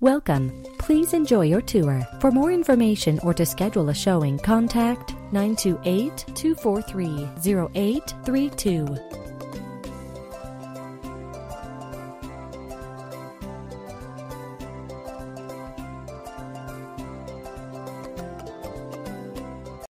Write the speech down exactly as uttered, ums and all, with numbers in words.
Welcome. Please enjoy your tour. For more information or to schedule a showing, contact nine two eight, two four three, zero eight three two.